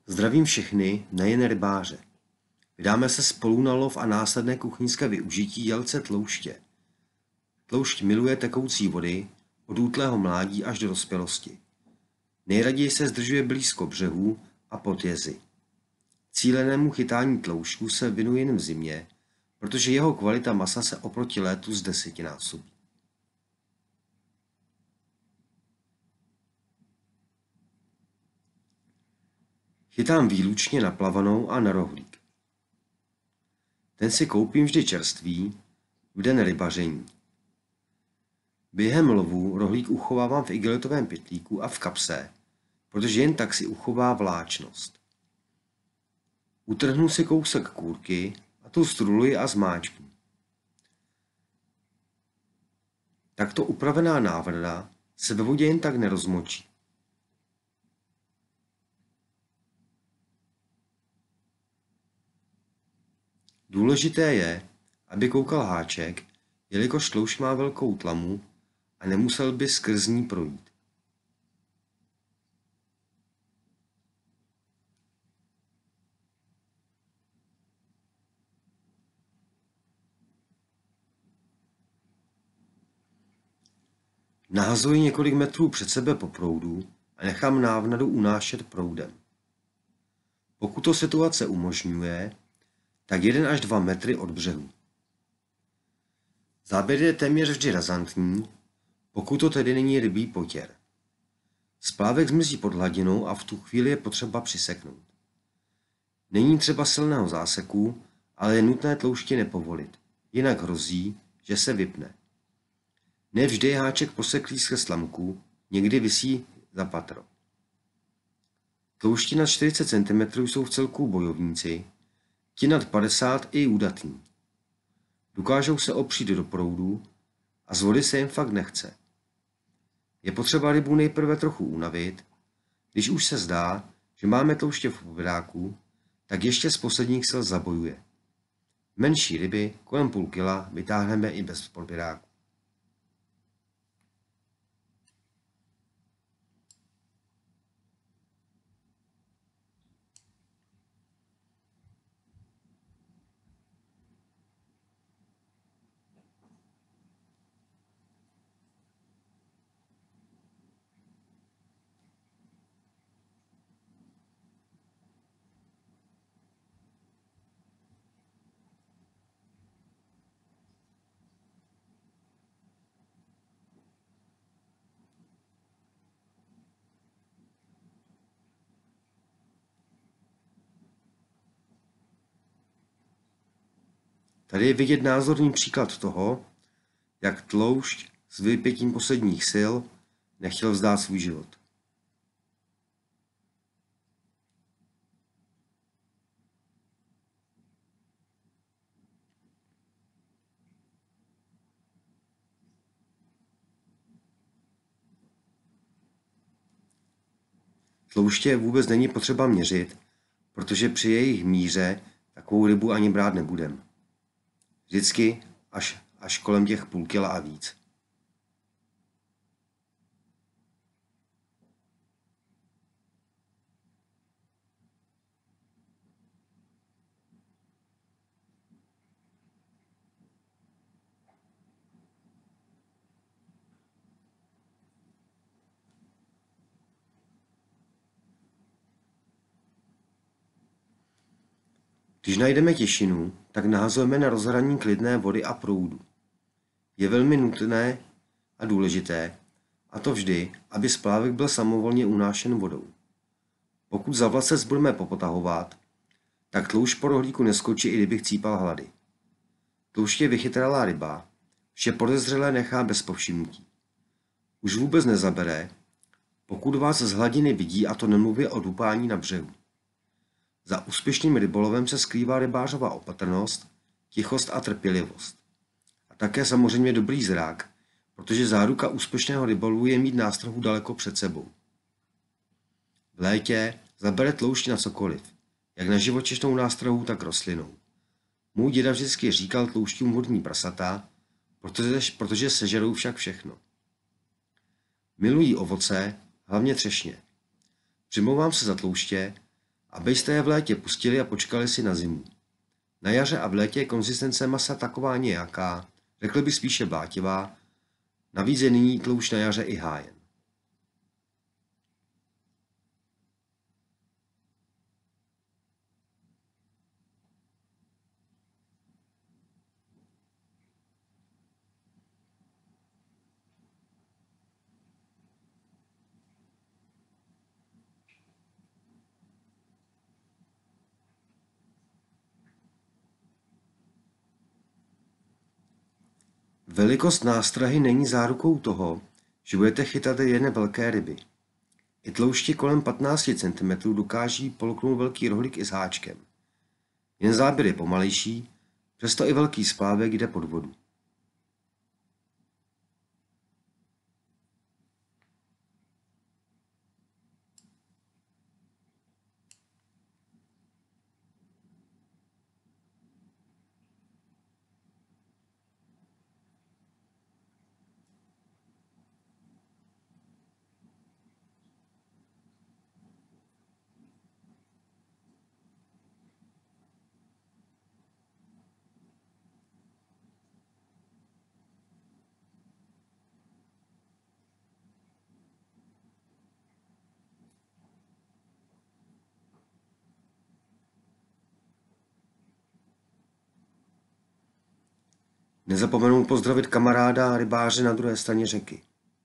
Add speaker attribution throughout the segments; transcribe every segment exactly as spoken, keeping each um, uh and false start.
Speaker 1: Zdravím všechny, nejen rybáře. Vydáme se spolu na lov a následné kuchyňské využití jelce tlouště. Tloušť miluje tekoucí vody, od útlého mládí až do dospělosti. Nejraději se zdržuje blízko břehů a pod jezy. Cílenému chytání tloušťů se věnuje jen v zimě, protože jeho kvalita masa se oproti létu zdesetinásobí. Chytám výlučně na plavanou a na rohlík. Ten si koupím vždy čerstvý, v den rybaření. Během lovu rohlík uchovávám v igelitovém pytlíku a v kapse, protože jen tak si uchová vláčnost. Utrhnu si kousek kůrky a tu struluji a zmáčknu. Takto upravená návrda se ve vodě jen tak nerozmočí. Důležité je, aby koukal háček, jelikož tloušť má velkou tlamu a nemusel by skrz ní projít. Nahazuji několik metrů před sebe po proudu a nechám návnadu unášet proudem. Pokud to situace umožňuje, tak jeden až dva metry od břehu. Záběr je téměř vždy razantní, pokud to tedy není rybí potěr. Splávek zmizí pod hladinou a v tu chvíli je potřeba přiseknout. Není třeba silného záseku, ale je nutné tloušti nepovolit, jinak hrozí, že se vypne. Nevždy je háček poseklý skrz slamku, někdy visí za patro. Tloušti nad čtyřicet centimetrů jsou vcelku bojovníci, ti nad padesát i údatní. Dokážou se opřít do proudu a z vody se jim fakt nechce. Je potřeba rybu nejprve trochu unavit, když už se zdá, že máme tlouště v podběráku, tak ještě z posledních sil zabojuje. Menší ryby kolem půl kila vytáhneme i bez podběráku. Tady je vidět názorný příklad toho, jak tloušť s vypětím posledních sil nechtěl vzdát svůj život. Tlouště vůbec není potřeba měřit, protože při jejich míře takovou rybu ani brát nebudem. Vždycky až, až kolem těch půl kila a víc. Když najdeme těšinu, tak nahazujeme na rozhraní klidné vody a proudu. Je velmi nutné a důležité, a to vždy, aby splávek byl samovolně unášen vodou. Pokud za vlasec budeme popotahovat, tak tloušť po rohlíku neskočí, i kdyby chcípal hlady. Tloušť je vychytralá ryba, vše podezřelé nechá bez povšimnutí. Už vůbec nezabere, pokud vás z hladiny vidí, a to nemluvě o dupání na břehu. Za úspěšným rybolovem se skrývá rybářova opatrnost, tichost a trpělivost. A také samozřejmě dobrý zrak, protože záruka úspěšného rybolovu je mít nástrahu daleko před sebou. V létě zabere tloušť na cokoliv, jak na živočišnou nástrahu, tak rostlinou. Můj děda vždycky říkal tloušťům vodní prasata, protože, protože sežerou však všechno. Milují ovoce, hlavně třešně. Přimlouvám se za tlouště, abyste je v létě pustili a počkali si na zimu. Na jaře a v létě je konzistence masa taková nějaká, řekl by spíše blátivá, navíc je nyní tloušť na jaře i hájen. Velikost nástrahy není zárukou toho, že budete chytat jen velké ryby. I tloušti kolem patnáct centimetrů dokáží polknout velký rohlík i s háčkem. Jen záběr je pomalejší, přesto i velký splávek jde pod vodu. Nezapomenout pozdravit kamaráda a rybáře na druhé straně řeky.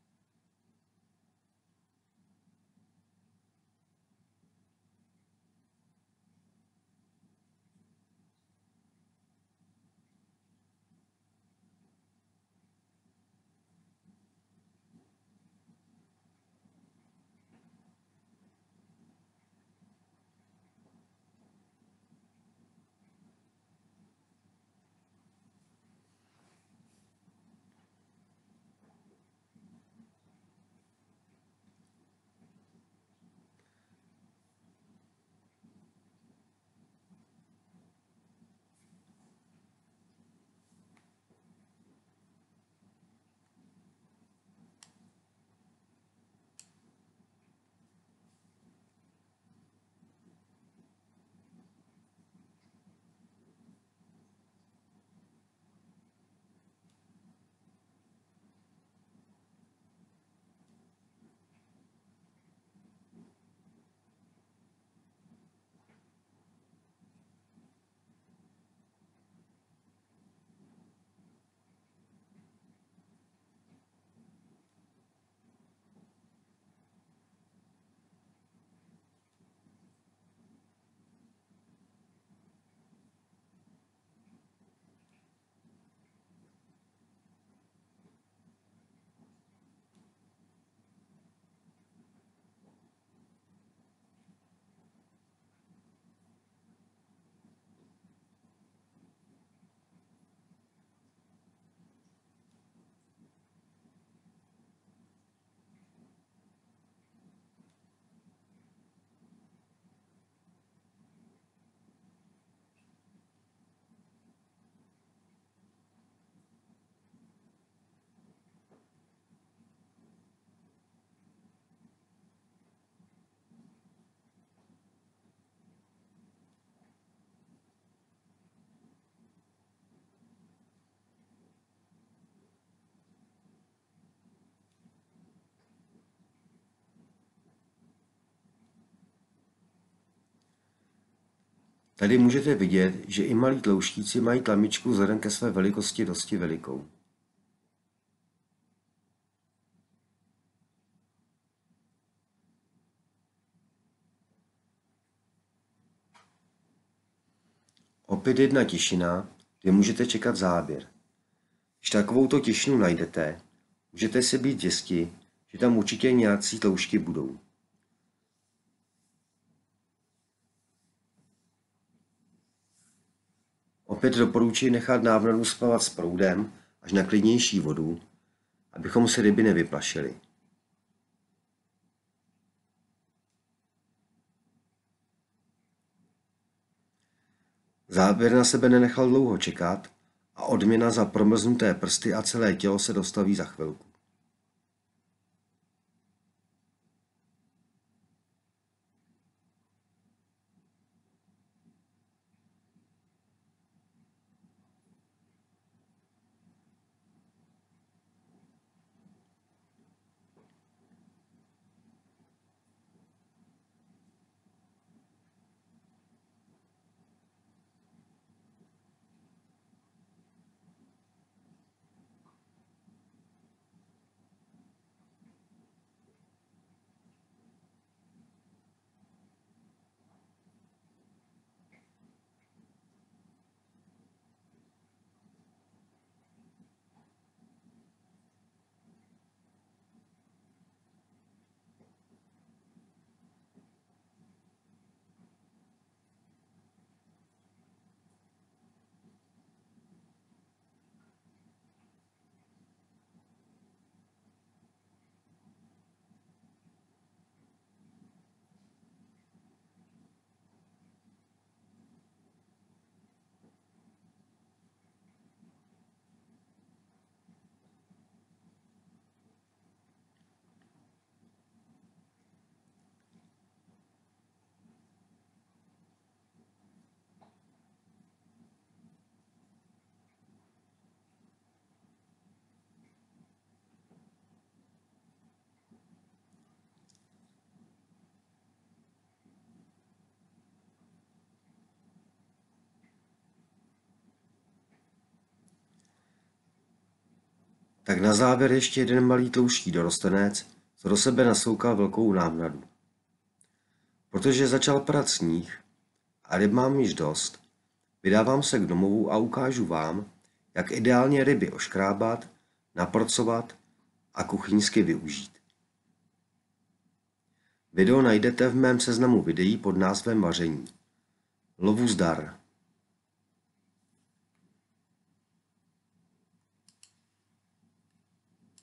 Speaker 1: Tady můžete vidět, že i malí tlouštíci mají tlamičku vzhledem ke své velikosti dosti velikou. Opět jedna tišina, kde můžete čekat záběr. Když takovouto tišinu najdete, můžete si být jisti, že tam určitě nějací tloušti budou. Opět doporučuji nechat návnadu splavat s proudem až na klidnější vodu, abychom si ryby nevyplašili. Záběr na sebe nenechal dlouho čekat a odměna za promrznuté prsty a celé tělo se dostaví za chvilku. Tak na závěr ještě jeden malý tlouštík dorostenec, co do sebe nasoukal velkou návnadu. Protože začal padat sníh a ryb mám již dost, vydávám se k domovu a ukážu vám, jak ideálně ryby oškrábat, naporcovat a kuchyňsky využít. Video najdete v mém seznamu videí pod názvem Vaření. Lovu zdar!